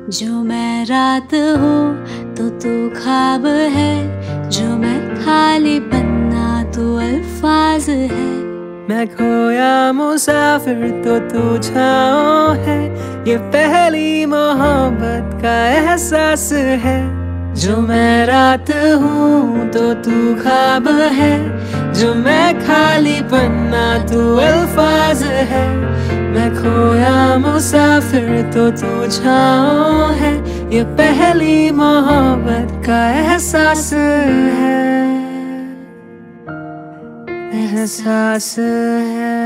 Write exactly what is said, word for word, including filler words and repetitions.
जो मैं रात हूँ तो तू ख्वाब है, जो मैं खाली पन्ना तो अल्फाज है। मैं खोया मुसाफिर तो तू छाँव है, ये पहली मोहब्बत का एहसास है। जो मैं रात हूँ तो तू ख्वाब है, जो मैं खाली पन्ना तू अल्फाज है। मैं खोया मुसाफिर तो तू छाँव है, ये पहली मोहब्बत का एहसास है, एहसास है।